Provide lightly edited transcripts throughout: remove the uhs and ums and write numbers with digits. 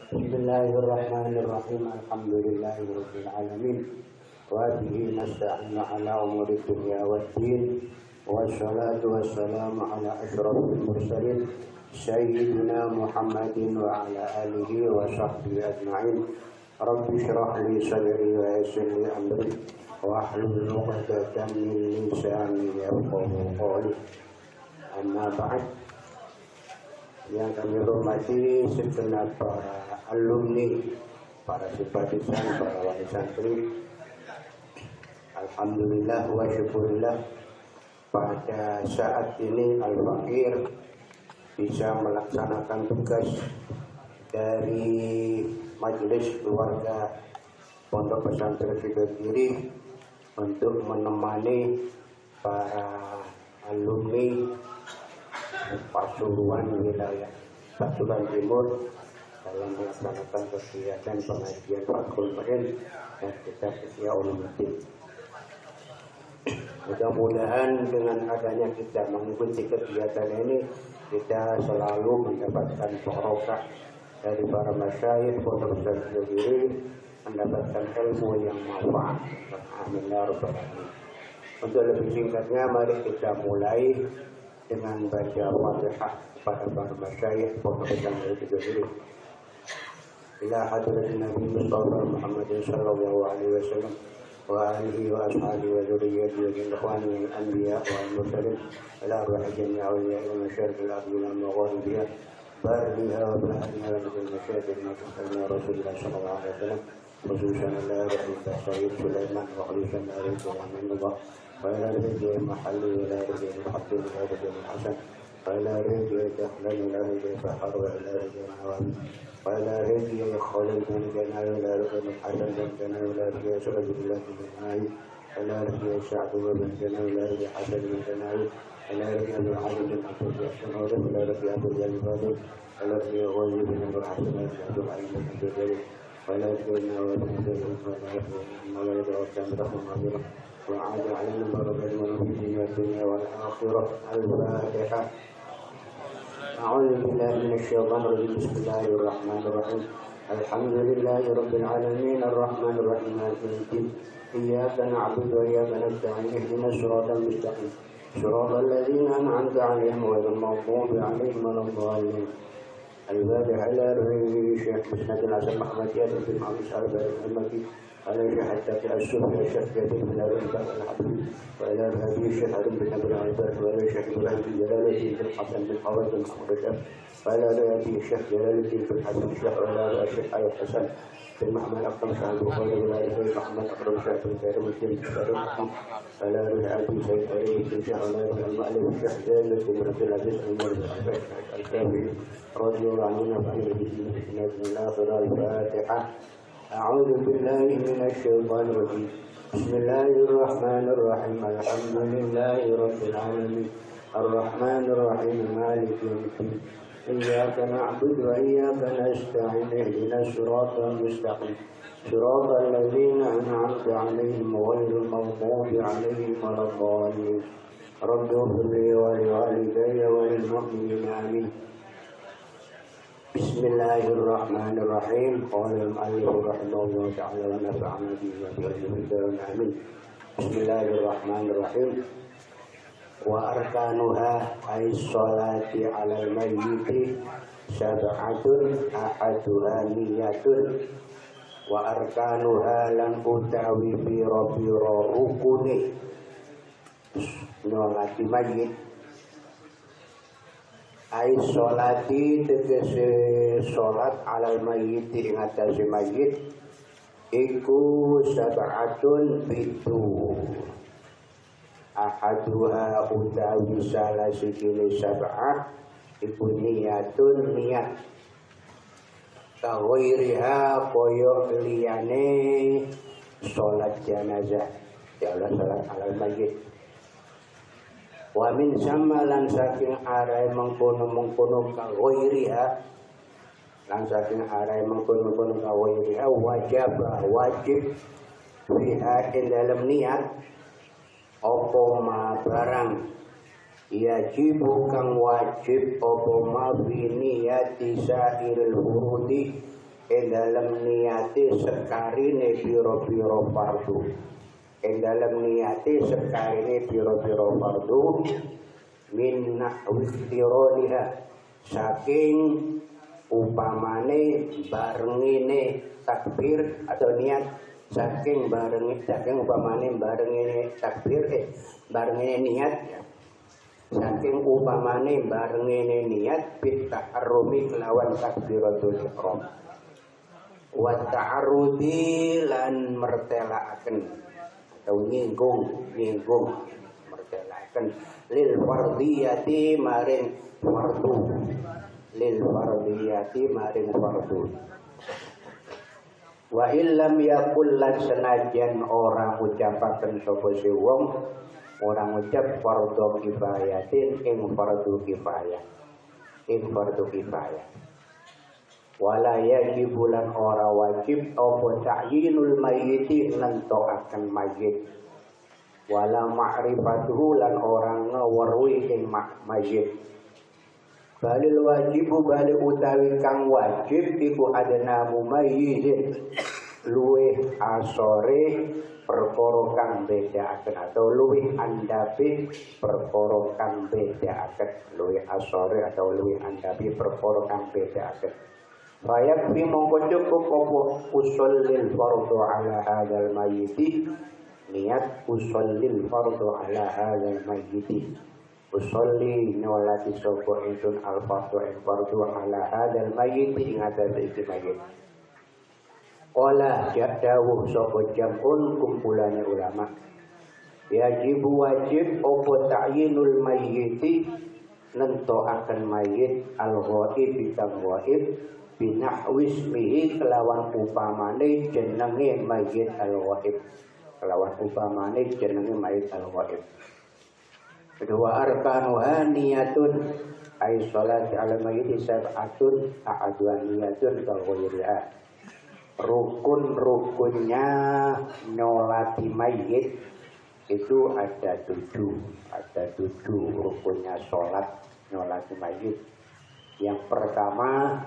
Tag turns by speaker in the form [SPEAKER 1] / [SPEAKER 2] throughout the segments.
[SPEAKER 1] Bismillahirrahmanirrahim. Alhamdulillahirabbil alamin. Wa bihi nasta'inu ala umuri dunya waddin. Wassalatu wassalamu ala asyrafil mursalin sayyidina Muhammadin wa ala alihi wa sahbihi ajma'in. Rabbi shrah li sadri wa yassir li amri wa hlul 'uqdatam min lisani yafqahu qawli. Amma ba'd. Yang kami hormati segenap para alumni, para simpatisan, para wali santri. Alhamdulillah wa syukurillah, pada saat ini Al-Fakir bisa melaksanakan tugas dari Majelis Keluarga Pondok Pesantren Sidogiri untuk menemani para alumni Pasuruan wilayah Pasuruan Timur dalam melaksanakan kegiatan pengajian Fathul Mu'in dan kitab Ihya Ulumuddin. Mudah-mudahan dengan adanya kita mengikuti kegiatan ini, kita selalu mendapatkan barokah dari para masyayikh Pondok Pesantren Sidogiri, mendapatkan ilmu yang manfaat. Amin ya rabbal alamin. Untuk lebih singkatnya, mari kita mulai dengan baca Fatihah pada para masyayikh Pondok Pesantren Sidogiri. Ila hadratin Nabi Mustafa Muhammad sallallahu alaihi wasallam wa alihi wa ashabihi wa dzurriyyatihi wa ikhwanihi al-anbiya wal mursalin ila ruhi jami'i awliya wa masyayikh al-ardina magharibiha barriha wa bahriha wa bil masyayikh al-muqaddamin Rasulullah sallallahu alaihi wasallam khususan ala ruhi Sayyid Sulaiman wa khususan ala Rasulullah وإلى رجل محل وإلى رجل الحق وإلى رجل الحسن وإلى رجل دخلا وإلى رجل فحر وإلى رجل عوامل وإلى رجل خلل من جناء وإلى رجل الحسن من جناء وإلى رجل سعد الله من جناء وإلى رجل سعد من جناء وإلى رجل حسن من جناء وإلى رجل أبو العالم بن عبد الرحمن وإلى رجل أبو الجلال وإلى رجل غير بن أبو الحسن وإلى رجل عين بن عبد الجليل وإلى رجل نواب بن عبد الرحمن وإلى رجل أسامة رحمه وعاد علينا بركة ونفسه الدنيا والآخرة. الفاتحة. أعوذ بالله من الشيطان الرجيم. بسم الله الرحمن الرحيم. الحمد لله رب العالمين الرحمن الرحيم مالك يوم الدين. إياك نعبد وإياك نستعين اهدنا الصراط المستقيم صراط الذين أنعمت عليهم غير المغضوب عليهم ولا الضالين. الفاتحة. إلى روح الشيخ مسند الحسن محمد ياسر بن محمد صالح المكي عليه حتى تأسف يا شيخ جديد من الرزق الحبيب وإلى الهدي الشيخ علي بن أبي العباس وإلى الشيخ إبراهيم بن جلال الدين بن حسن بن حواد بن محمد وإلى الهدي الشيخ جلال الدين بن حسن الشيخ وإلى الشيخ علي الحسن بن محمد أكرم شاه البخاري وإلى الشيخ محمد أكرم شاه بن كريم الدين بن كريم محمد وإلى الهدي الشيخ علي بن شاه وإلى المؤلف الشيخ زين بن عبد العزيز عمر بن الكافي رضي الله عنه وعن بسم الله الفاتحة. أعوذ بالله من الشيطان الرجيم. بسم الله الرحمن الرحيم. الحمد لله رب العالمين الرحمن الرحيم مالك يوم الدين. إياك نعبد وإياك نستعين اهدنا الصراط المستقيم صراط الذين أنعمت عليهم غير المغضوب عليهم ولا الضالين. رب اغفر لي ولوالدي وللمؤمنين آمين. Bismillahirrahmanirrahim. Qala al-mu'allif rahimahullah ta'ala wa nafa'ana bihi wa bihi amin. Bismillahirrahmanirrahim. Wa arkanuha ay sholati 'alal mayyiti sab'atun ahaduha niyatun wa arkanuha lan utawi biro rukuni nyolati mayyit. Ai sholati tegese sholat alal mayyit ing atase mayyit iku sab'atun bitu ahaduha utawi salah siji sab'ah iku niyatun niat kawairiha koyo liyane sholat jenazah ya Allah sholat alal mayyit. Wa min samalan saking arai mengkono-mengkono ka ghairiha lan saking arai mengkono-mengkono ka ghairiha wajib fiha ing dalam niat apa ma barang yajibu kang wajib apa ma fi niyati sa'iril furudi dalam niati sekarine piro-piro fardu. Dalam niati sekarine piro-piro fardu min nahwistironiha saking upamane barengine takbir atau niat saking upamane barengine takbir barengine niat ya. Saking upamane barengine niat bitta'arrumi kelawan takbiratul ihram wa ta'arrudi lan mertelaaken atau nyinggung mertelaaken lil fardiyati maring fardu wa illam yakul lan senajan orang ucapaken sapa si wong orang ucap fardhu kifayatin ing fardu kifayah wala yajibu lan ora wajib apa ta'yinul mayyiti nentokaken mayit wala ma'rifatuhu lan orang ngeweruhi ing mayit balil wajibu bali utawi kang wajib iku adana mumayyiz luwih asore perkara kang bedaaken atau luwih andhape perkara kang bedaaken luwih asore atau luwih andhape perkara kang bedaaken bayak fi mongko cukup apa usallil fardhu ala hadzal mayyiti niat usallil fardhu ala hadzal mayyiti usolli nyolati sapa ingsun al fardhu ala hadzal mayyiti ing atase iki mayyit olah jadawuh sapa jamun kumpulane ulama yajibu wajib apa ta'yinul mayyiti nentokaken mayyit al ghaib kang ghaib binahwismihi kelawan upamane jenenge mayyit al ghaib kelawan upamane jenenge mayyit al ghaib kedua arkanuha niyatun ay sholati ala mayyiti sab'atun a'adwaniyatun kaghairiha rukun-rukunnya nyolati mayit itu ada tujuh rukunnya sholat nyolati mayit. Yang pertama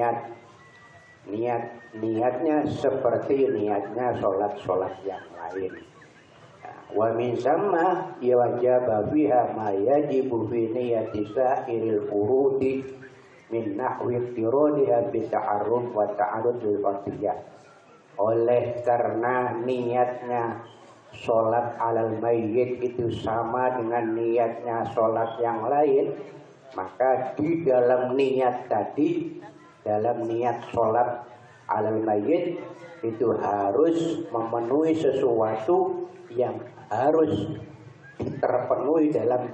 [SPEAKER 1] niatnya seperti niatnya sholat yang lain. Wa min samma wajaba fiha ma yajibu fi niyati sa'iril furudi min nahwi tironiha bita'arruf wa ta'arrud lil fardiyah. Oleh karena niatnya sholat alal mayyit itu sama dengan niatnya sholat yang lain, maka di dalam niat tadi, dalam niat sholat alal mayyit itu harus memenuhi sesuatu yang harus terpenuhi dalam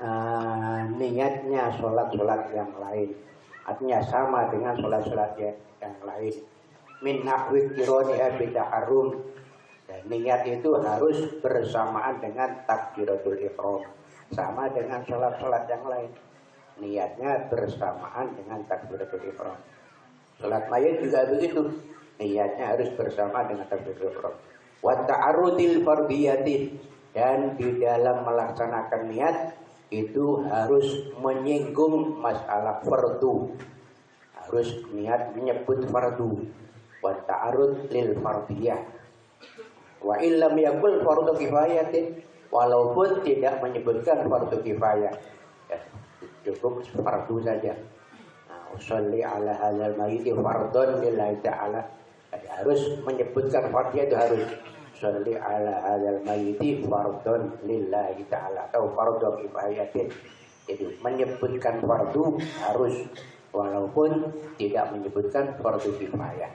[SPEAKER 1] niatnya sholat-sholat yang lain. Artinya sama dengan sholat-sholat yang lain. Min nahwi tironiha bita'arruf. Dan niat itu harus bersamaan dengan takbiratul ihram. Sama dengan sholat-sholat yang lain. Niatnya bersamaan dengan takbiratul ihram. Sholat mayit juga begitu. Niatnya harus bersama dengan takbiratul ihram. Wa ta'arrudil fardiyati. Dan di dalam melaksanakan niat itu harus menyinggung masalah fardu. Harus niat menyebut fardu. Wa ta'arrud lil fardiyah. Wa illam yakul fardu kifayatin, walaupun tidak menyebutkan fardu kifayah, ya, cukup fardu saja. Usolli ala hadzal mayyiti fardhon lillahi ta'ala. Harus menyebutkan fardiyah itu harus usolli ala hadzal mayyiti fardhon lillahi ta'ala atau fardhu kifayatin. Jadi menyebutkan fardu harus walaupun tidak menyebutkan fardu kifayah.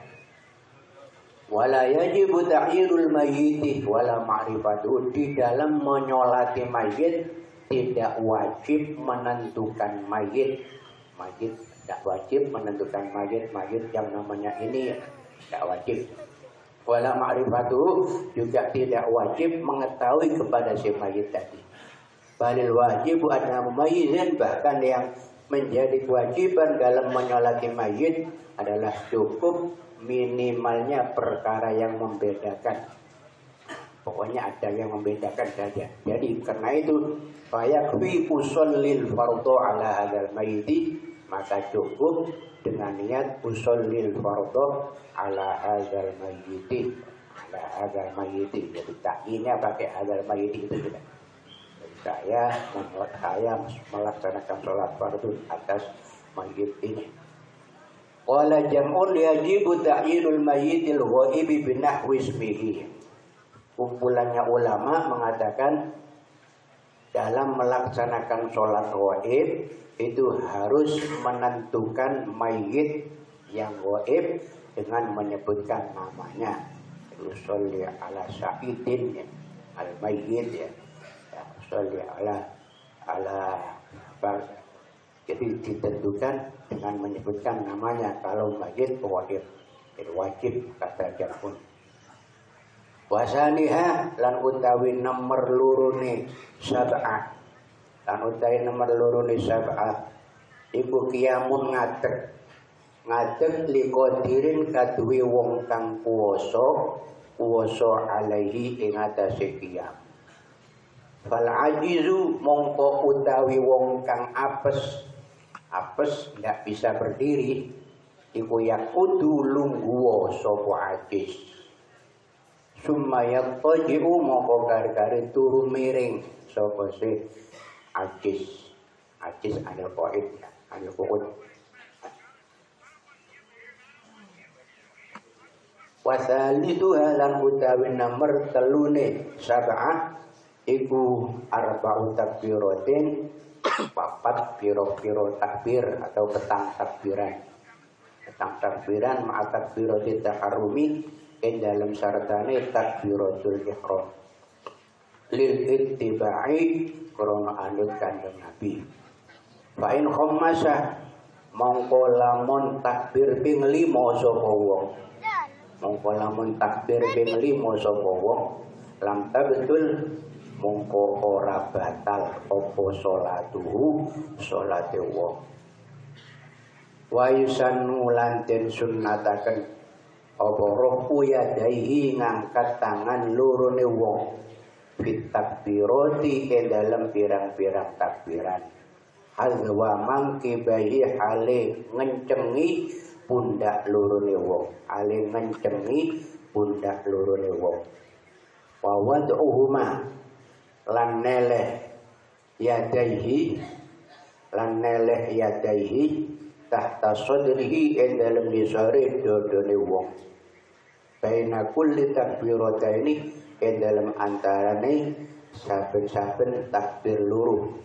[SPEAKER 1] Wala yajibu ta'yirul mayyiti wala ma'rifatuhu. Di dalam menyolati mayit tidak wajib menentukan mayit. Mayit tidak wajib menentukan mayit yang namanya ini tidak wajib. Wala ma'rifatuhu juga tidak wajib mengetahui kepada si mayit tadi. Balil wajibu anna mumayyizan, bahkan yang menjadi kewajiban dalam menyolati mayit adalah cukup minimalnya perkara yang membedakan. Pokoknya ada yang membedakan saja. Jadi karena itu fayakfi usallil fardhu ala hadzal mayyiti, maka cukup dengan niat ushollil fardhu ala hadzal mayyiti, ala hadzal mayyiti. Jadi takyinya pakai hadzal mayyiti itu sudah. Jadi saya melaksanakan sholat fardu atas mayyit ini. Qala jam'un yajibu ta'yinul mayyitil ghaibi binahwi ismihi. Kumpulannya ulama mengatakan dalam melaksanakan sholat ghaib itu harus menentukan mayit yang ghaib dengan menyebutkan namanya. Usolli ala syahidin ya, al mayyit ya. Usolli ala jadi ditentukan dengan menyebutkan namanya kalau mayit ghaib. Itu wajib kata Jafun. Wasaniha lan utawi nomor lurune sab'ah, lan utawi nomor lurune sab'ah iku kiamun ngadeg liqadirin kaduwe wong kang kuwasa alaihi ing atase qiyam. Fal ajizu mongko utawi wong kang apes ndak bisa berdiri iku yakudu lungguwa sapa ajiz. Sumayat taji'u moko gari-gari turu miring sapa si ajiz anil qaid anil qu'ud. Wasalitu halan utawi nomor telune sab'ah iku arba'u takbiratin, papat piro-piro takbir atau petang takbiran ma'a takbirati taharrumi dalam syaratane takbiratul ihram lil ittiba'i krana anut kanjeng Nabi. Fa in khammasa mongko lamun takbir ping 5 sapa wong, mongko lamun takbir ping 5 sapa wong lam tabtul mongko ora batal apa salate wong. Wa yusannu lan den sunnataken apa rohu yadaihi ngangkat tangan lurune wong fit takbirati ke dalam pirang-pirang takbiran hazwa mangkibahi hale ngencengi pundak lurune wong wa wad'uhuma lan neleh yadaihi tahta sadrihi ing dalem nisare dodone wong baina kulli takbirataini ing dalem antarane saben-saben takbir loro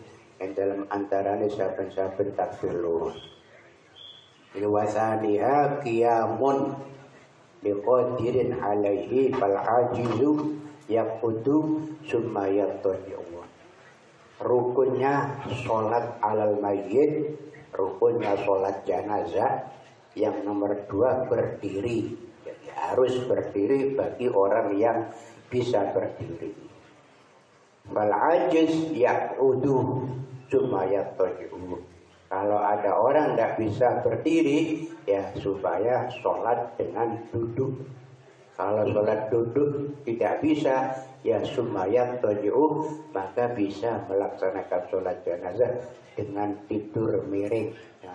[SPEAKER 1] wasaniha qiyamun liqadirin alaihi fal ajizu yaqudu summa yattaji'u. Rukunnya sholat alal mayyit, rukunnya sholat jenazah yang nomor 2 berdiri. Jadi harus berdiri bagi orang yang bisa berdiri. Fal ajiz yaqudu summa yattaji'u. Kalau ada orang tidak bisa berdiri, ya supaya sholat dengan duduk. Kalau sholat duduk tidak bisa, ya sumayat toji'u, maka bisa melaksanakan sholat jenazah dengan tidur miring.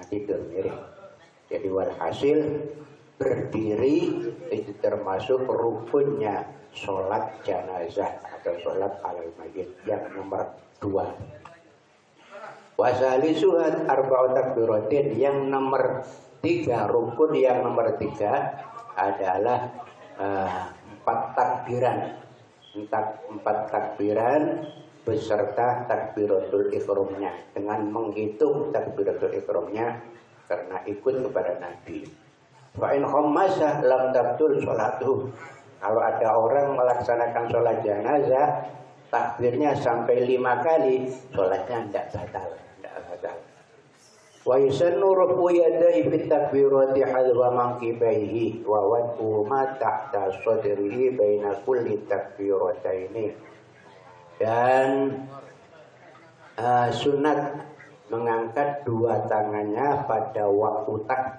[SPEAKER 1] Jadi walhasil berdiri itu termasuk rukunnya sholat jenazah atau sholat alal mayyit yang nomor 2. Wasali suhat arba'u takbiratin yang nomor 3, rukun yang nomor 3 adalah 4 takbiran. 4 takbiran beserta takbiratul ihramnya, dengan menghitung takbiratul ihramnya karena ikut kepada Nabi. Fa in khammasa lam tabtul sholatuh. Kalau ada orang melaksanakan sholat jenazah takbirnya sampai 5 kali, sholatnya tidak batal. Wa yusannu rufu yadayhi fit takbirati hadwa mankibaihi wa wad'u ma ta'ta sadrihi baina kulli takbirataini. Dan sunat mengangkat 2 tangannya pada waktu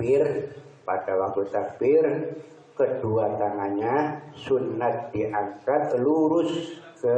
[SPEAKER 1] takbir, kedua tangannya sunat diangkat lurus ke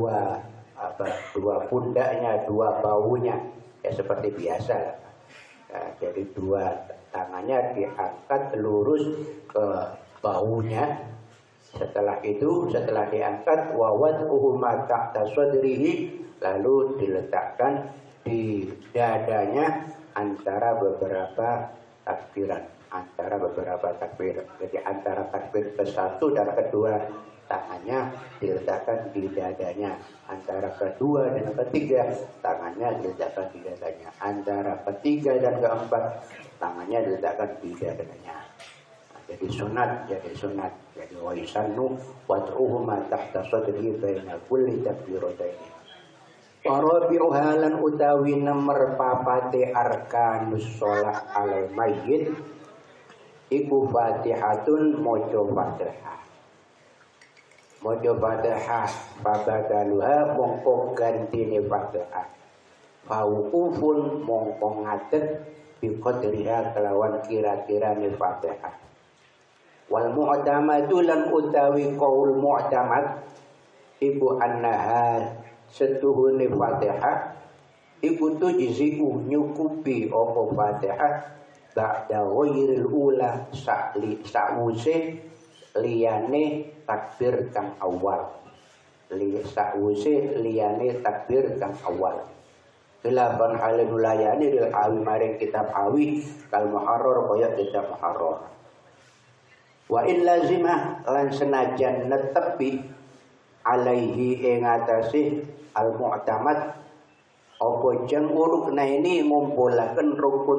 [SPEAKER 1] dua pundaknya, 2 bahunya, ya seperti biasa. Jadi dua tangannya diangkat lurus ke bahunya. Setelah itu, setelah diangkat, wawad'uhu ma tahta sadrihi, lalu diletakkan di dadanya antara beberapa takbiran, antara beberapa takbir. Jadi antara takbir ke-1 dan kedua, tangannya diletakkan di dadanya. Antara kedua dan ketiga, tangannya diletakkan di dadanya. Antara ketiga dan keempat, tangannya diletakkan di dadanya. Nah, jadi sunat. Jadi wa yusannu wad'uhu ma tahta sadrihi baina kulli takbirataini. Warabi'u halan utawi nomor papate arkanus sholat alal mayyit iku fatihatun mojo fatihah. Mojo fatihah fabadaluha mongko gantine fatihah. Fawqufun mongko ngadeg biqadriha kelawan kira-kirane fatihah. Wal mu'tamadu lan utawi qaul mu'tamad iku annaha setuhune fatihah iku tujzi'u nyukupi apa fatihah ba'da ghairil ula sa'wuse liyane takbir kang awal. Sa'wuse liyane takbir kang awal. Khilafan halin ulayani lil hawi maring kitab hawi kal muharrar kaya kitab muharrar. Wa in lazimah lan senajan netepi alaihi ing atase al mu'tamad apa jeng urukna ini ngumpulaken rukun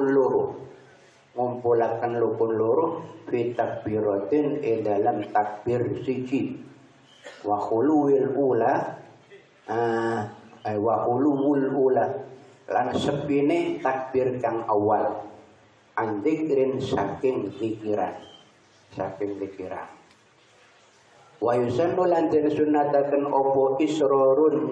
[SPEAKER 1] loro fi takbiratin dalam takbir siji wa khuluwil ula wa khuluwul ula lan sepine takbir kang awal andikrin saking zikiran wa yusannu lan sunataken opo isrorun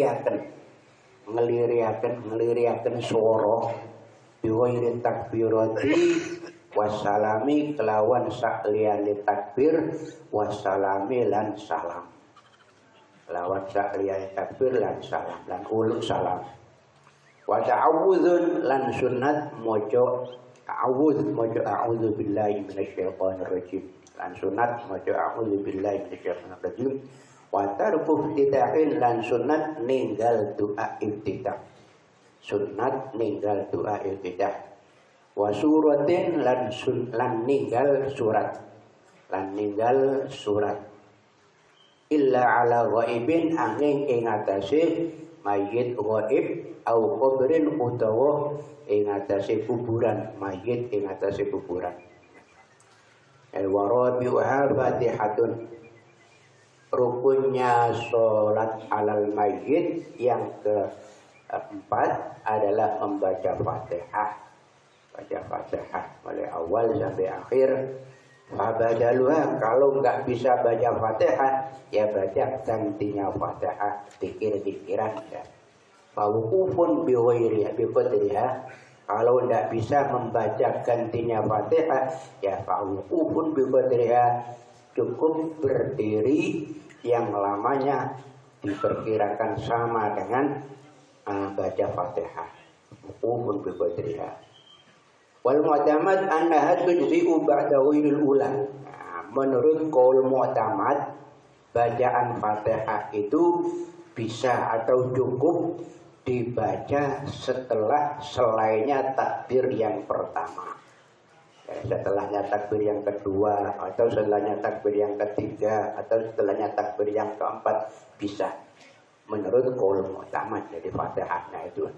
[SPEAKER 1] ngeliriaken swara biwairin takbirati wassalami kelawan sakliyane takbir wassalami lan salam. Kelawan sakliyane takbir lan salam lan uluk salam. Wa ta'awudzun lan sunnat mojo a'udzu billahi minasyaitonir rajim. Lan sunat maca a'udzu billahi minasyaitonir rajim. Wa tarku ibtida'in lan sunat ninggal doa ibtida'. Sunat ninggal doa ibtida'. Wa suratin lan ninggal surat. Illa ala ghaibin angin ing atase mayit ghaib au qabrin utawa ing atase kuburan, mayit ing atase kuburan. Al-warabi'uha fatihatun. Rukunnya sholat alal mayyit yang keempat adalah membaca fatihah. Baca fatihah mulai awal sampai akhir. Fabadaluha, kalau nggak bisa baca fatihah ya baca gantinya fatihah, zikir-zikiran ya. Fawqufun biqadriha. Kalau tidak bisa membaca gantinya fatihah ya fa'uqufun biqadriha, cukup berdiri yang lamanya diperkirakan sama dengan baca fatihah. Uqufun biqadriha. Wal mu'tamad annaha tujzi'u ba'da ghairil ula. Menurut qaul mu'tamad, bacaan fatihah itu bisa atau cukup dibaca setelah selainnya takbir yang pertama, setelahnya takbir yang kedua, atau setelahnya takbir yang ketiga, atau setelahnya takbir yang keempat bisa. Menurut qaul mu'tamad jadi fatihahnya itu.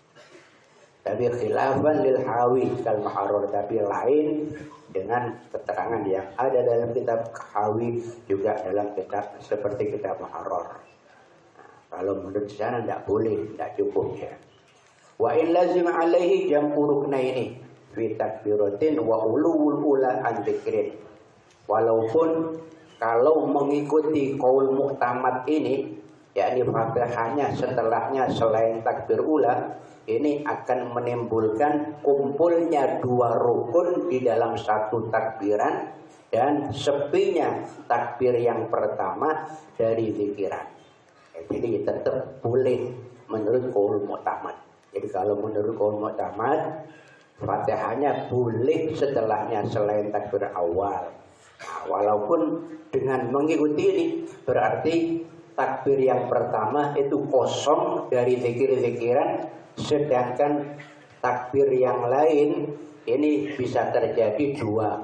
[SPEAKER 1] Tapi khilafan lil hawi kal muharrar, tapi lain dengan keterangan yang ada dalam kitab hawi juga dalam kitab seperti kitab muharrar. Kalau menurut sana tidak boleh, tidak cukup ya. Wa in lazim alaihi jam'u ruknaini fi takbiratin wa ulul ula an dzikrin. Walaupun kalau mengikuti qaul mu'tamad ini, yakni fatihahnya setelahnya selain takbir ula, ini akan menimbulkan kumpulnya dua rukun di dalam satu takbiran dan sepinya takbir yang pertama dari zikiran. Jadi tetap boleh menurut qaul mu'tamad. Jadi kalau menurut qaul mu'tamad Fatihahnya boleh setelahnya selain takbir awal. Nah, walaupun dengan mengikuti ini berarti takbir yang pertama itu kosong dari zikir-zikiran, sedangkan takbir yang lain ini bisa terjadi dua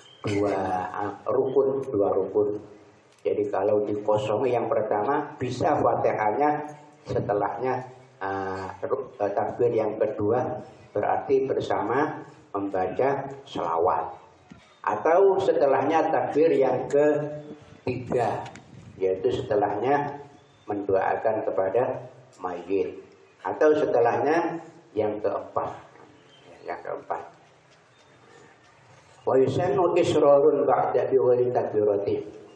[SPEAKER 1] rukun. Jadi kalau dikosongi yang pertama bisa Fatihahnya setelahnya takbir yang kedua berarti bersama membaca selawat. Atau setelahnya takbir yang ketiga, yaitu setelahnya mendoakan kepada mayit. Atau setelahnya yang keempat. Wa yusannu israrun ba'da biwali takbirati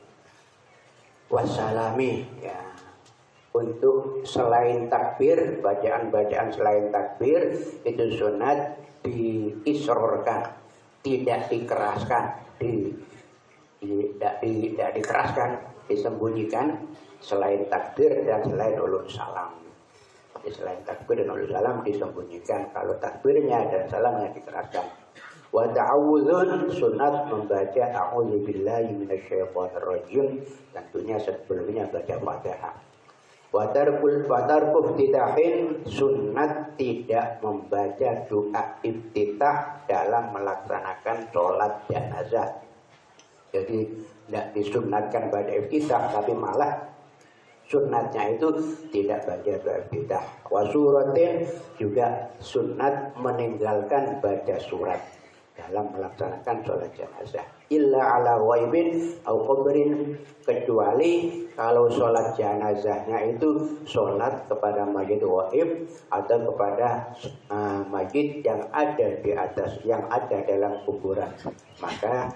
[SPEAKER 1] wassalami, ya. Untuk selain takbir, bacaan-bacaan selain takbir itu sunat diisrorkan, tidak dikeraskan, tidak dikeraskan, disembunyikan selain takbir dan selain ulul salam. Jadi selain takbir dan ulul salam disembunyikan, kalau takbirnya dan salamnya dikeraskan. Wa ta'awudzun, sunat membaca a'udzubillahi minasyaitonir rajim, tentunya sebelumnya baca Fatihah. Wa tarkul iftitahin, sunat tidak membaca doa iftitah dalam melaksanakan sholat jenazah. Jadi tidak disunatkan baca iftitah, tapi malah sunatnya itu tidak baca doa iftitah. Wa suratin, juga sunat meninggalkan baca surat dalam melaksanakan sholat jenazah. Illa ala ghaibin au qabrin, kecuali kalau sholat jenazahnya itu sholat kepada mayit ghaib atau kepada mayit yang ada di atas, yang ada dalam kuburan, maka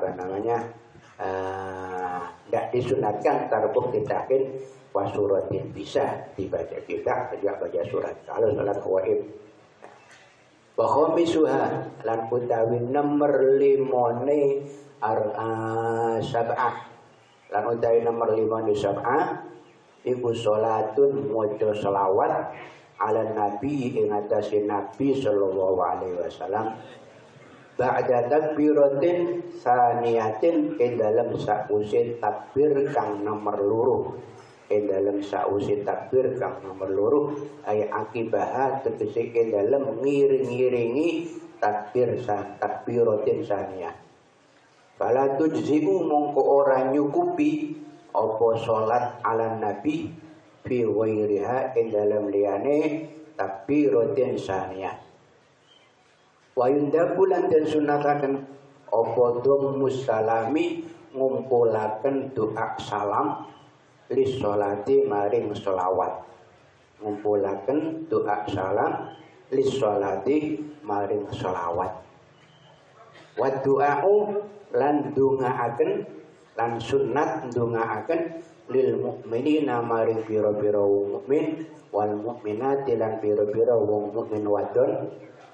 [SPEAKER 1] tidak disunatkan tarkuh ditakin wasuratin, bisa dibaca kita tidak baca surat kalau sholat ghaib. Wa khamisuha, lan utawi nomor limone sab'ah, lan utawi nomor limone sab'ah iku salatun maca selawat ala nabi ing atase nabi sallallahu alaihi wasallam ba'da takbiratin saniyatin ing dalem sakwise takbir kang nomor loro. Ing dalem sakwise takbir kang nomor loro ay akibah tegese ing dalem ngiring-ngiringi takbiratin saniyah. Fala tujzi'u, mongko ora nyukupi apa salat ala nabi fi ghairiha ing dalem liyane takbiratin saniyah. Wa yundabulan dan sunataken apa dhammus salami, ngumpulaken doa salam lis sholati maring sholawat, ngumpulaken doa salam lis sholati maring sholawat. Wa du'a'u, lan dungaaken, lan sunat dungaaken lil mukminina maring pira-pira wong mukmin, wal mukminati lan pira-pira wong mukmin wadon,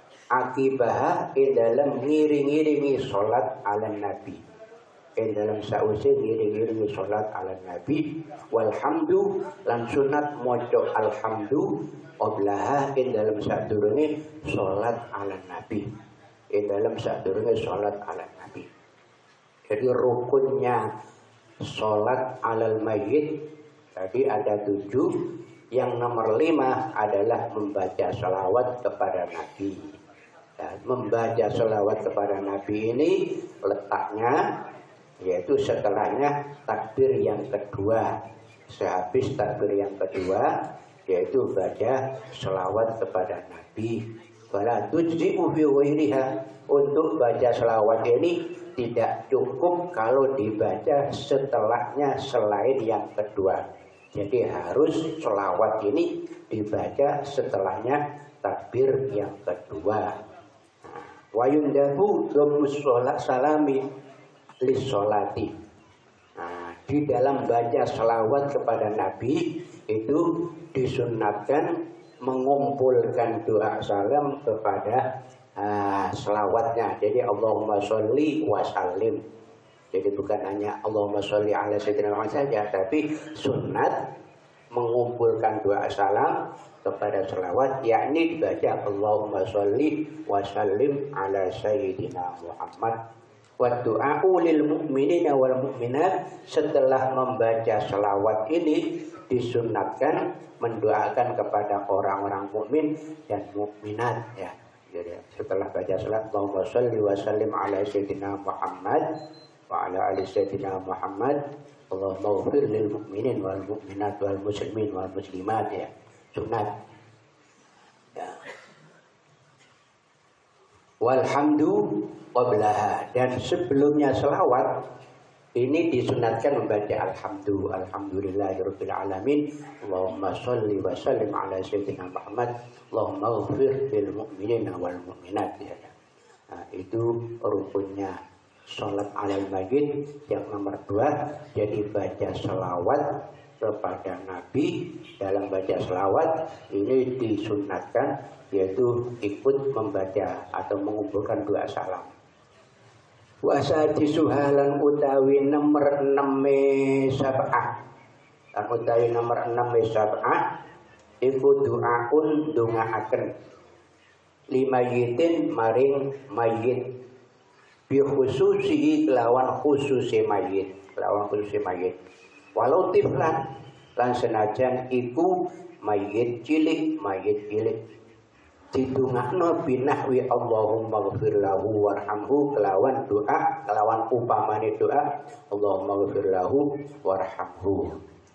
[SPEAKER 1] akibah ing dalem ngiring-iringi salat ala nabi, ing dalam sause ngiring-iringi salat ala nabi, walhamdu, lan sunat maca alhamdu qablaha ing dalam sadurunge salat ala nabi, ing dalam sadurunge salat ala nabi. Jadi rukunnya salat alal mayyit tadi ada 7, yang nomor 5 adalah membaca salawat kepada nabi. Dan membaca salawat kepada nabi ini letaknya yaitu setelahnya takbir yang kedua. Sehabis takbir yang kedua yaitu baca selawat kepada nabi. Fala tujzi'u fi ghairiha, untuk baca selawat ini tidak cukup kalau dibaca setelahnya selain yang kedua. Jadi harus selawat ini dibaca setelahnya takbir yang kedua. Wa yundabu dhammus salami lis sholati. Nah, di dalam baca selawat kepada Nabi itu disunatkan mengumpulkan doa salam kepada selawatnya. Jadi Allahumma sholli wa sallim. Jadi bukan hanya Allahumma sholli ala sayyidina Muhammad saja, tapi sunat mengumpulkan doa salam kepada selawat, yakni dibaca Allahumma sholli wa sallim ala sayyidina Muhammad. Wa du'a'u lil mu'minina wal mu'minat, setelah membaca selawat ini disunatkan mendoakan kepada orang-orang mukmin dan mukminat ya. Jadi setelah baca salat Allahumma sholli wa sallim ala sayyidina Muhammad wa ala ali sayyidina Muhammad, Allahumma ighfir lil mu'minin wal mu'minat wal muslimin wal muslimat ya. Sunat. Ya. Walhamdu qablaha, dan sebelumnya selawat ini disunatkan membaca alhamdulillahirabbil alamin, Allahumma sholli wa sallim ala sayyidina Muhammad, Allahumma ighfir lil mu'minina wal mu'minat ya. Nah, itu rukunnya salat alal mayyit yang nomor 2. Jadi baca selawat kepada Nabi. Dalam baca selawat ini disunatkan yaitu ikut membaca atau mengumpulkan 2 salam. Wasati suhalan utawi nomor 6 sab'ah, utawi nomor 6 sab'ah iku du'aun dongaaken limayitin maring mayit bi khususihi kelawan khususi mayit, walau tiflan lan senajan iku mayit cilik didungakno binahwi Allahumma ghfir lahu warhamhu, kelawan doa, kelawan upamane doa Allahumma ghfir lahu warhamhu.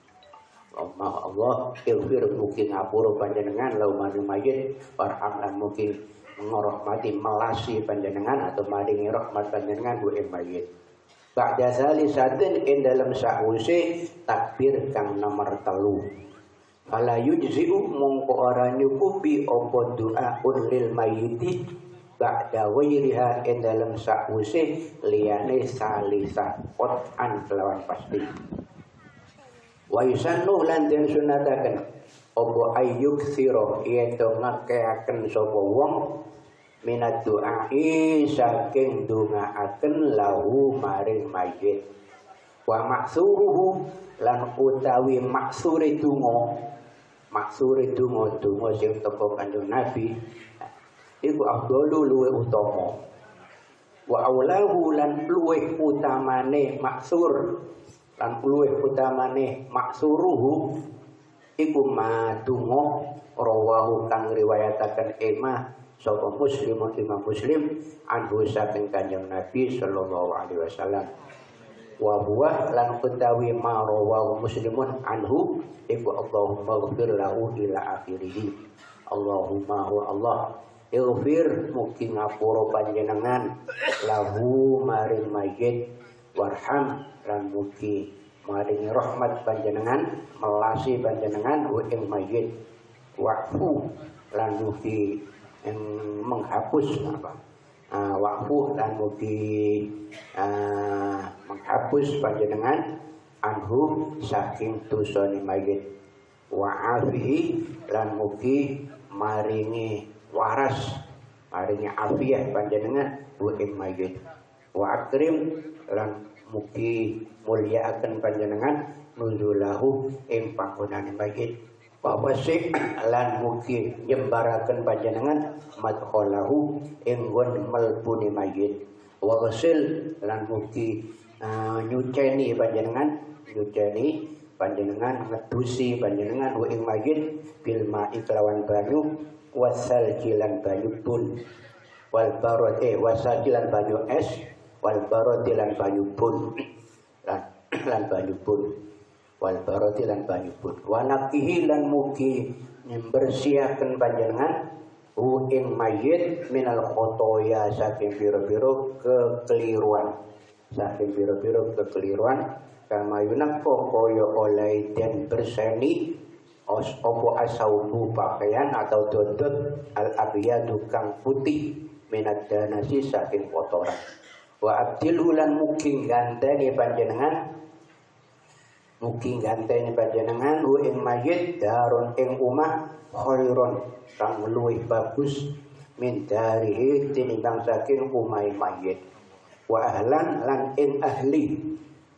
[SPEAKER 1] Allah ighfir mugi ngapura panjenengan lahu maring mayit, warham lan mugi ngorahmati melasi panjenengan atau maringi rahmat panjenengan ku ing mayit. Ba'da salisatin ing dalam sa'use takbir kang nomor 3. Fala yujzi'u mongko ora nyukupi apa doa lil mayyiti ba'da ghairiha ing dalam sa'use liyane salisah qot'an kelawan pasti. Wa yusannu lan den sunataken apa ayyuk sira yen ngakeaken sapa wong minat doai saking dongaaken lahu maring mayit. Wa maksuruhu lan utawi maksure donga sing teko kanjeng Nabi iku afdalu luwe utama. Wa aulahu lan luwe utamane maksur lan luwe utamane maksuruhu iku madungo rawahu kang riwayataken Imam sapa Imam Muslim anhu saking kanjeng Nabi sallallahu alaihi wasallam. Wa huwa lan utawi ma rawahu Muslimun anhu iku Allahumma ighfir lahu ila akhirih. Allahumma wa Allah ighfir mugi ngapura panjenengan lahu maring mayit, warham lan mugi maringi rahmat panjenengan melasi panjenengan ing mayit, wa'fu lan mugi menghapus wa'fu lan mugi menghapus panjenengan anhu saking dosane mayit, wa'afihi lan mugi maringi waras maringi afiyah panjenengan ing mayit, wa akrim lan mugi mulyaaken panjenengan nuzulahu ing panggonane mayit, wa wasih lan mugi nyembaraken panjenengan madkhalahu ing nggon mlebune mayit, wa ghasil lan mugi nyuceni panjenengan ngedusi panjenengan ing mayit bil ma'i kelawan banyu, wasal jilan banyu pun wal barot wasal jilan banyu es wal baroti lan banyu pun lan banyu pun wal baroti lan banyu pun wa naqihi lan mugi membersihaken panjenengan ing mayit minal khotoya saking pira-pira kekeliruan kama yunaqqa kaya oleh den berseni opo asaubu pakaian atau dodot al abyadu kang putih minad danasi saking kotoran. Wa abdilhu lan mugi ganteni panjenengan hu ing mayit darun ing omah khairon kang luwih bagus min darihi tinimbang saking omahe mayit, wa ahlan lan ing ahli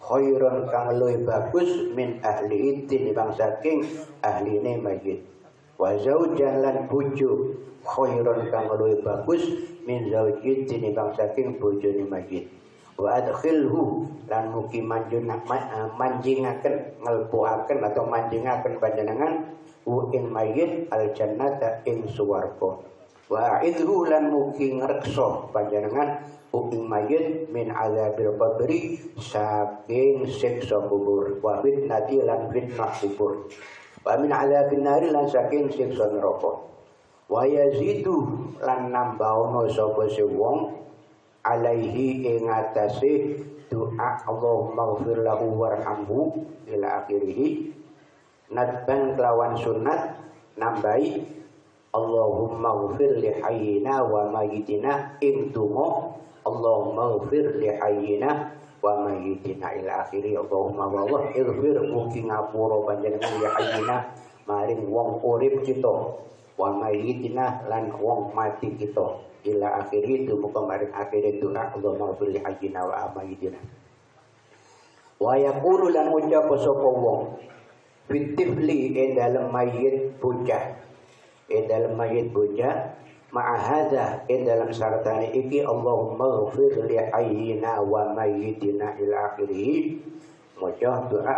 [SPEAKER 1] khairon kang luwih bagus min ahli tinimbang saking ahline mayit, wa zaujan lan bojo khairon kang luwih bagus min zaujin tinimbang saking bojone mayit. Wa adkhilhu lan mugi manjingaken ngelpuaken atau manjingaken panjenengan ing mayit al jannata ing swarga. Wa idhu lan mugi ngreksa panjenengan ing mayit min azabil qabri saking siksa kubur wa fitnati lan fitnah kubur wa min azabin nari lan saking siksa neraka. Wa yazidu lan nambahono sapa wong alaihi ing atase doa Allahumma ighfir lahu warhamhu ila akhirih nadban kelawan sunat nambahi Allahumma ighfir li hayyina wa mayyitina ing donga Allahumma ighfir li hayyina wa mayyitina ila akhirih. Allahumma wa ighfir mugi ngapura panjenengan li hayyina maring wong urip kita wa mayyitina lan wong mati kita ila akhirih dumuga maring akhire doa Allahumma ighfir li hayyina wa mayyitina. Wa yaqulu lan ucap sapa wong fitifli dalem mayit bocah dalem mayit bocah ma'ahadha dalam syartane iki Allahumma ighfir li hayyina wa mayyitina ila akhirih. Maca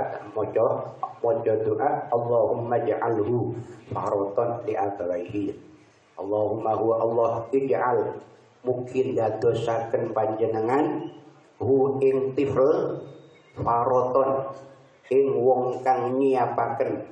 [SPEAKER 1] doa Allahumma ja'alhu faratan li abawaihi. Allahumma huwa Allah ij'al mungkin dadosaken panjenengan hu ing tifl faratan ing wong kang nyiapaken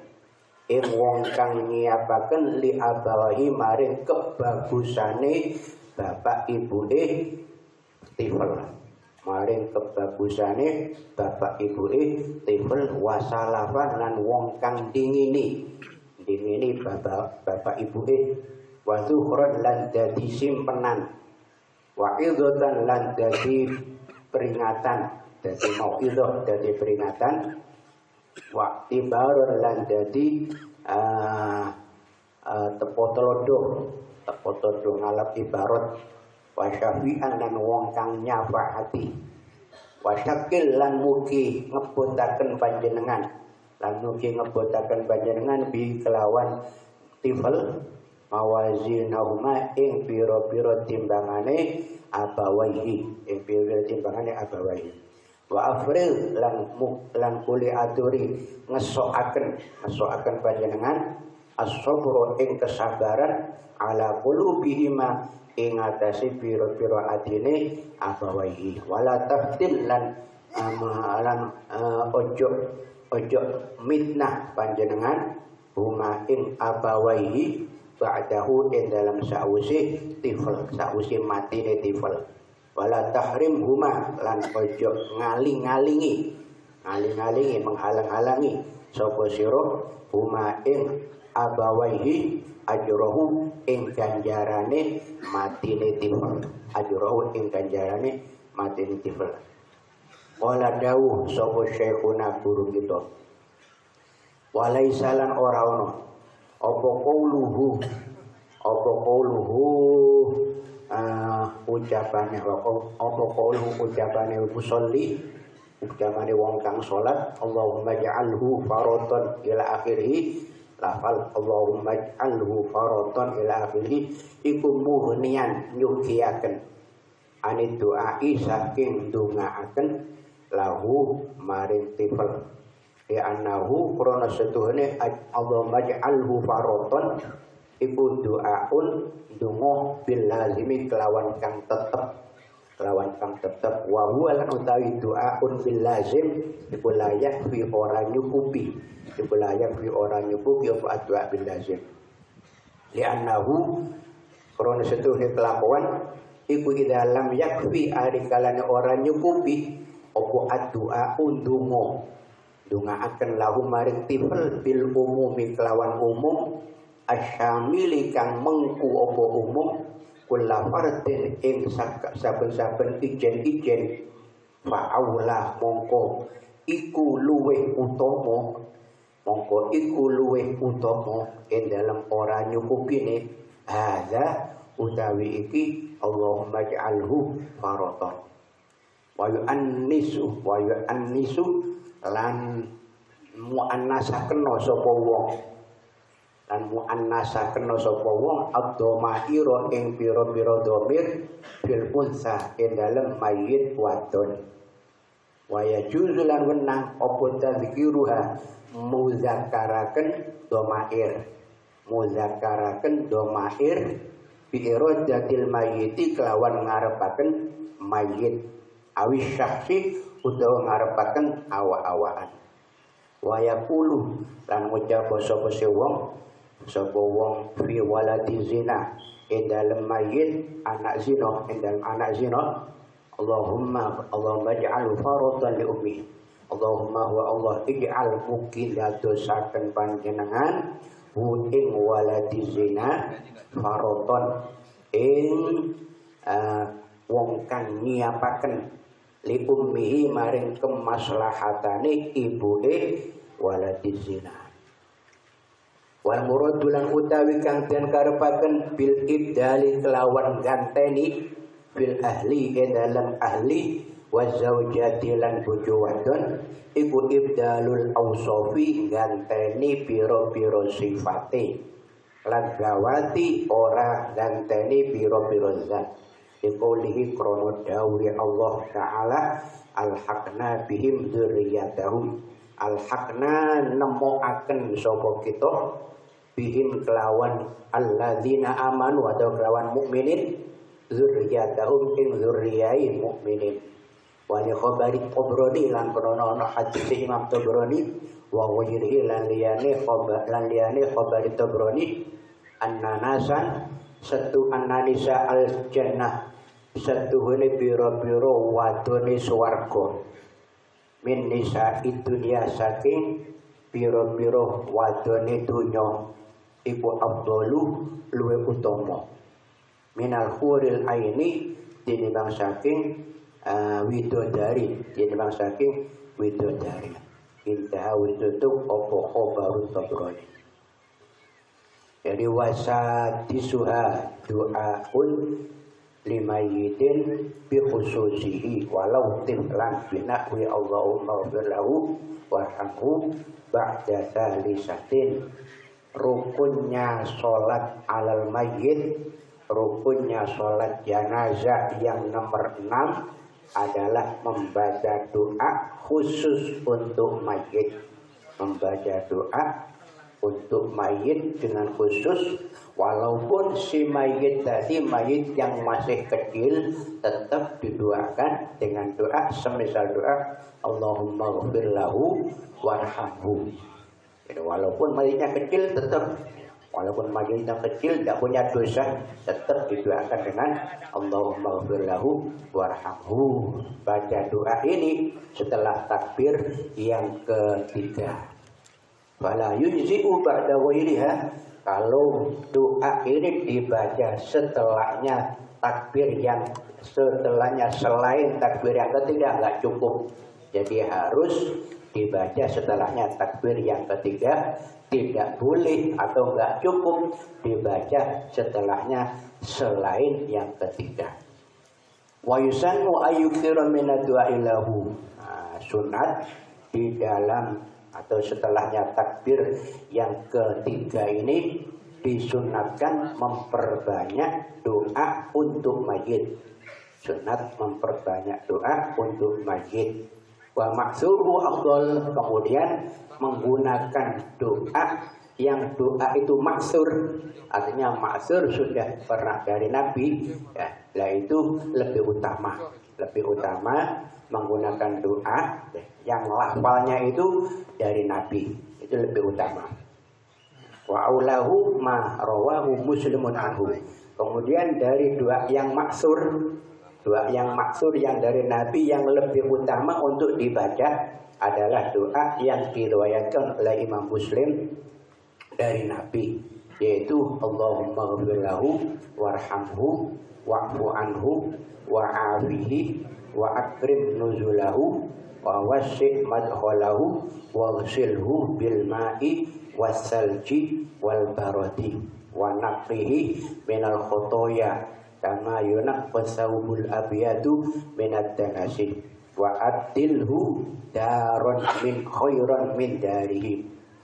[SPEAKER 1] li abawahi maring kebagusane bapak ibune tifl maring kebagusane bapak ibune tifl wasalafan lan wong kang dingini bapak ibune wa zuhran lan dadi simpenan wa idatan lan dadi peringatan dadi mauidhah dadi peringatan wa tibarun lan dadi tepotodo ngalap ibarat wa syafi'an lan wong kang nyafaati wa syakil lan mugi ngebotaken panjenengan bi kelawan tifel mawazinahuma ing pira-pira timbangane abawaihi wa afril lan kuli aturi ngesokaken panjenengan as-sabra ing kesabaran ala qulubihima ing atase pira-pira atine abawaihi wala taftil lan ojo mitnah panjenengan huma ing abawaihi ba'dahu ing dalam sause sause matine tifel wala tahrim huma lan ojo ngaling-alingi menghalang-halangi sapa sira huma ing abawaihi ajrohu ing ganjarane matine tifel wala dawuh sapa syekhuna guru kita walaisalan ora ono apa qauluhu ucapane musolli ucapane wong kang salat Allahumma ja'alhu faratan ila akhirih lafal Allahumma ja'alhu faratan ila akhirih iku muhnian nyugiaken anit doai saking ndongaaken lahu maring tifel ya annahu krana setuhune Allahumma ja'alhu faratan iku doaun donga bil lazimi kelawan kang tetep wa huwa lan utawi doaun bil lazim iku layak fi ora nyukupi apa doa bil lazim li annahu krana setuhune kelakuan iku dalam yakfi ari kalane ora nyukupi apa doa donga akan lahu maring tifel bil umumi kelawan umum asyamili kang mengku apa umum kula fardin ing saben-saben ijen-ijen fa'aula mongko iku luweh utama ing dalam ora nyukupine hadza utawi iki Allahumma ja'alhu faratan wa yu'annisu lan mu'annasaken sapa wong lan muannasaken sapa wong ad-dhamaira ing pira-pira dhamir fil unsa ing dalem mayit wadon. Wa yajuzu lan wenang apa tadzkiruha muzakkaraken dhamair. Muzakkaraken dhamair bi iradatil mayyiti kelawan ngarepaken mayit awis syakhsi utawa ngarepaken awa-awaan. Wa yaqulu lan ngucap sapa wong fi waladi zina ing dalem mayit anak zina ing dalem anak zina Allahumma ij'al faratan li ummi Allahumma wa Allah ij'al mugi dadosaken panjenengan hu ing waladi zina faratan ing wong kang nyiapaken li ummihi maring kemaslahatane ibuke waladi zina. Wal muradu lan utawi kang den karepaken bil ibdali kelawan ganteni bil ahli dalam ahli wa zaujati lan bojo wadon iku ibdalul ausofi ganteni pira-pira sifate lan gawati ora ganteni pira-pira zat. Dikaulihi krono dawri Allah Ta'ala alhaqna bihim dzurriyyatahum alhaqna nemokaken sapa kita bihim kelawan alladzina amanu atau kelawan mukminin dzurriyyatahum ing dzurriyai mukminin. Wa li khabari Tabrani lan krono ana hadis Imam Tabrani wa wajrihi lan liyane khabari Tabrani annanasan satu annanisa al jannah satuhune bira-bira wadone swarga min nisa dunya saking bira-bira wadone donya iku afdalu luwe utama minal huril aini tinimbang saking widodari tinimbang saking widodari intaha witutup apa khabaru Tabrani. Jadi wasadisuha du'aun limayyidin bi khususihi walau tiflan binahwi Allahumma ghfirlahu warhamhu ba'da salisatin. Rukunnya sholat alal mayyit, rukunnya sholat jenazah yang nomor 6 adalah membaca doa khusus untuk mayyit. Membaca doa untuk mayit dengan khusus, walaupun si mayit tadi mayit yang masih kecil tetap didoakan dengan doa semisal doa Allahumma ghfir lahu warhamhu. Jadi walaupun mayitnya kecil tetap, walaupun mayitnya kecil tidak punya dosa tetap didoakan dengan Allahumma ghfir lahu warhamhu. Baca doa ini setelah takbir yang ketiga. Fala yujzi'u ba'da ghairiha. Kalau doa ini dibaca setelahnya takbir yang setelahnya selain takbir yang ketiga enggak cukup. Jadi harus dibaca setelahnya takbir yang ketiga, tidak boleh atau enggak cukup dibaca setelahnya selain yang ketiga. Wa yusannu ayyukthira min ad-du'a lahu. Sunat di dalam atau setelahnya takbir yang ketiga ini disunatkan memperbanyak doa untuk mayit. Sunat memperbanyak doa untuk mayit. Wa maksuru afdal, kemudian menggunakan doa yang doa itu maksur, artinya maksur sudah pernah dari Nabi, ya, lah itu lebih utama menggunakan doa yang lafalnya itu dari Nabi, itu lebih utama. Wa aulahu ma rawahu Muslimun anhu. Kemudian dari doa yang maksur yang dari Nabi yang lebih utama untuk dibaca adalah doa yang diriwayatkan oleh Imam Muslim dari Nabi, yaitu Allahumma ghfir lahu warhamhu wa'fu anhu wa'afihi wa akrim nuzulahu wa wasi' madkhalahu wa ghsilhu bil ma'i wassalji wal barati wa naqihi minal khotoya kama yunaqqas thawbul abyadu minad danasi wa addilhu daron min khairan min darihi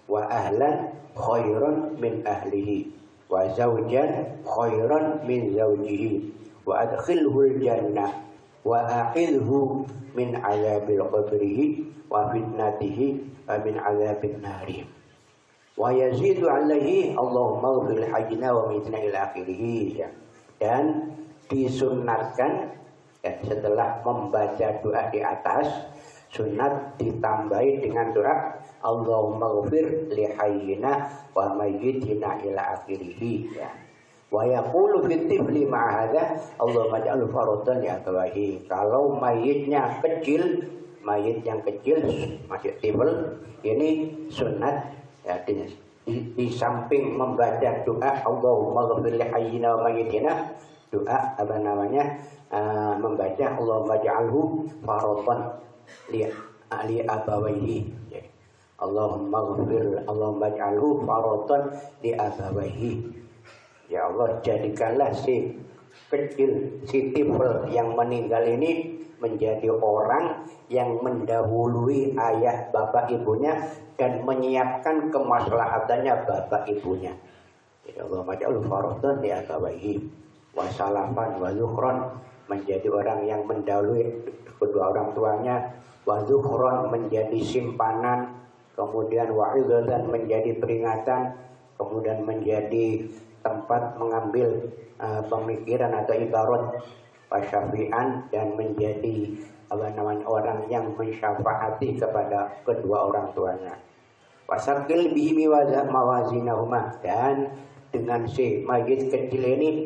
[SPEAKER 1] wa ahlan khairan min ahlihi wa zawjan khairan min zawjihi wa adkhilhul jannah wa a'idhu min azabil qabrihi wa fitnatihi wa min azabin nari wa yazidu alaihi Allahumma ghfir hajna wa mitna ila akhirih. Dan disunnatkan setelah membaca doa di atas, sunat ditambahi dengan doa Allahumma ghfir li hayyina wa mayyitina ila akhirih ya. Wa yaqulu fi tifli ma'a hadza Allahumma ij'alhu faradan li abawahi. Kalau mayitnya kecil, mayit yang kecil masih tifl, ini sunat ya, di samping membaca doa Allahumma ghfir li hayyina wa mayyitina, doa apa namanya membaca Allahumma ij'alhu faradan li abawaihi. Allahumma ghfir Allahumma ij'alhu faradan li abawaihi. Ya Allah, jadikanlah si kecil, si tifl yang meninggal ini menjadi orang yang mendahului ayah bapak ibunya dan menyiapkan kemaslahatannya bapak ibunya. Ya Allahumma ij'alhu faradan li abawaihi wa salafan wa zukhran, menjadi orang yang mendahului kedua orang tuanya, wa zukhran menjadi simpanan, kemudian wa'idatan menjadi peringatan, kemudian menjadi tempat mengambil pemikiran atau ibarat, wasyafi'an dan menjadi orang yang mensyafaati kepada kedua orang tuanya. Wasakil bihi mawazinahuma, dan dengan si mayit kecil ini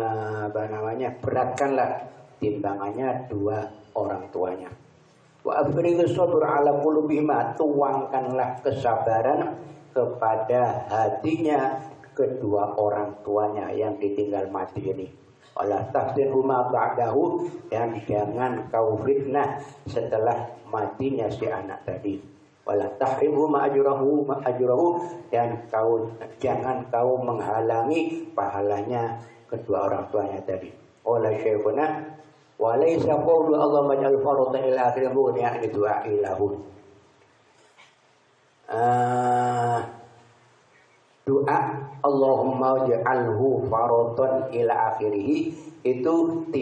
[SPEAKER 1] beratkanlah timbangannya dua orang tuanya. Wa afrighus sabr ala qulubihima, tuangkanlah kesabaran kepada hatinya kedua orang tuanya yang ditinggal mati ini. Wala tahzirhuma ba'dahu, dan jangan kau fitnah setelah matinya si anak tadi. Wala tahrimhuma ajrahu, dan jangan kau menghalangi pahalanya kedua orang tuanya tadi. Oleh syekhuna walaysa qawlu Allahumma ij'al faradan ila akhirih yani du'a ilahu. Doa Allahumma ij'alhu faradan ila akhirih itu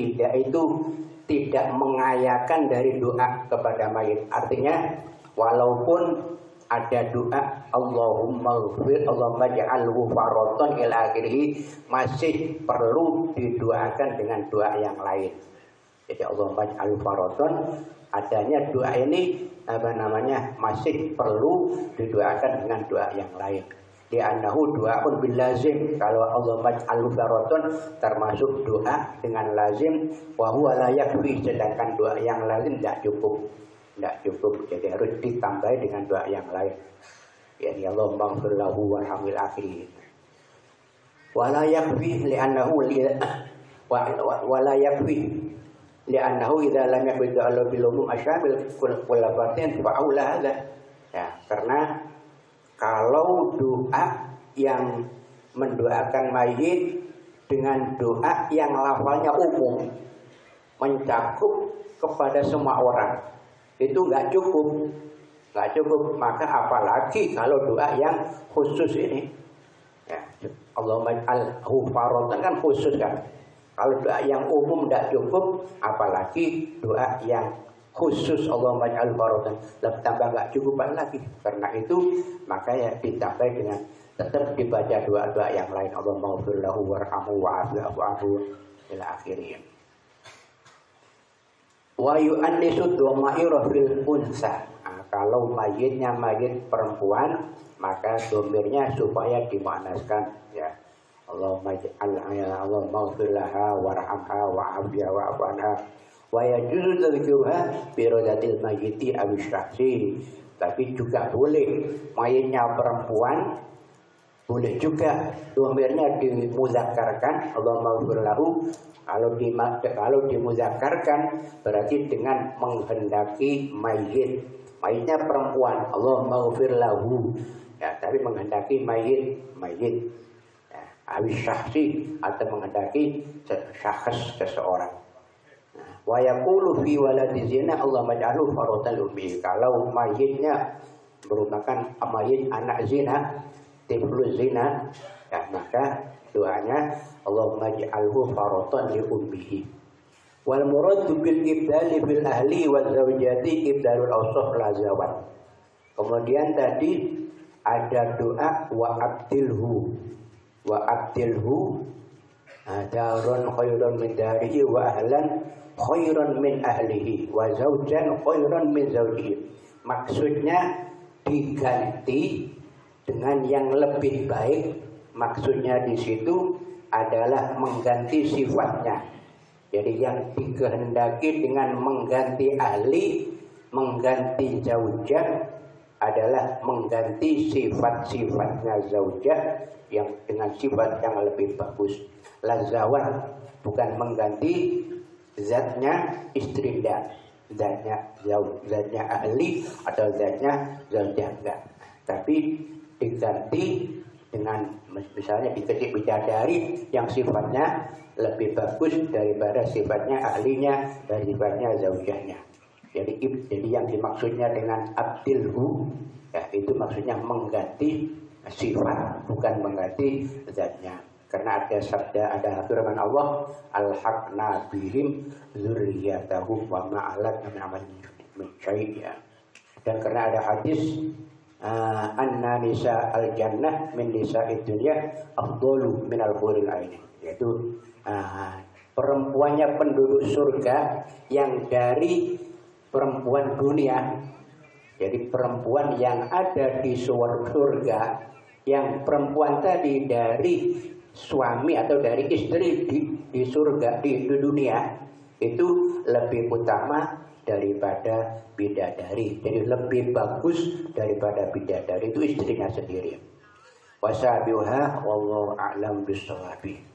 [SPEAKER 1] tidak mengayakan dari doa kepada mayit. Artinya walaupun ada doa Allahumma ghfir Allahumma ij'alhu faradan ila akhirih, masih perlu didoakan dengan doa yang lain. Jadi Allahumma ij'alhu faradan, adanya doa ini masih perlu didoakan dengan doa yang lain. Li'annahu du'aun bil lazim, kalau Allahumma ij'alhu faradan termasuk doa dengan lazim, wa huwa la yakfi, sedangkan doa yang lazim tidak cukup, jadi harus ditambah dengan doa yang lain. Yani Allahumma ighfir lahu warhamil akhirin. Wala yakfi li'annahu wala yakfi li'annahu idza lam yakfi Allah bil umum asyamil kull fatin fa'ula hadza. Ya, karena kalau doa yang mendoakan mayit dengan doa yang lafalnya umum, mencakup kepada semua orang, itu nggak cukup. Maka apalagi kalau doa yang khusus ini, ya, Allahumma ij'alhu faradan kan khusus kan. Kalau doa yang umum tidak cukup, apalagi doa yang khusus Allahumma ij'alhu faradan, tambah nggak cukupan lagi. Karena itu maka ya ditambah dengan tetap dibaca doa-doa yang lain, Allahumma ighfir lahu warhamhu wa'afu anhu ila akhirih. Wa yu'annisu dhamaira fil unsa. Kalau mayitnya mayit perempuan, maka domirnya supaya dimaknaskan, ya. Allahumma ighfir laha warhamha wa'afiha wa'fu anha. Wa yajuzu dzikruha bi radatil mayyiti aw syakhsi. Tapi juga boleh mayitnya perempuan, boleh juga domirnya dimudzakarkan, Allahumma ighfir lahu. Kalau dimudzakarkan berarti dengan menghendaki mayitnya perempuan, Allahumma ighfir lahu, ya, tapi menghendaki mayit, ya, awis syakhsi, atau menghendaki syakhs seseorang. Wa yaqulu fi waladi zina Allahumma ij'alhu faradan ummi. Kalau mayitnya merupakan amayin anak zina, tiflu zina, ya, maka doanya Allahumma ij'alhu faratan li ummihi. Wal muradu bil ibdali bil ahli wal zawjati ibdalul awsaf la zawat. Kemudian tadi ada doa wa abdilhu darun khairan min darihi wa ahlan khairan min ahlihi wa zawjan khairan min zawjihi. Maksudnya diganti dengan yang lebih baik. Maksudnya di situ adalah mengganti sifatnya. Jadi yang dikehendaki dengan mengganti ahli, mengganti zaujah adalah mengganti sifat-sifatnya zaujah yang dengan sifat yang lebih bagus. Lazawat bukan mengganti zatnya istri, zatnya ahli atau zatnya zaujah, enggak. Tapi diganti dengan misalnya diketik bidadari yang sifatnya lebih bagus daripada sifatnya ahlinya dan sifatnya zaujahnya. Jadi yang dimaksudnya dengan abdilhu, ya, itu maksudnya mengganti sifat, bukan mengganti zatnya. Karena ada sabda, ada firman Allah, alhaqna bihim dzurriyyatahum wa ma'alat min syai'a. Dan karena ada hadis anna nisa al-jannah min nisa'id dunya afdalu min al-huril ain, yaitu perempuannya penduduk surga yang dari perempuan dunia. Jadi perempuan yang ada di surga, yang perempuan tadi dari suami atau dari istri di surga, di dunia, itu lebih utama daripada bidadari. Jadi lebih bagus daripada bidadari itu istrinya sendiri. Wasabiha wallahu a'lam bissawab.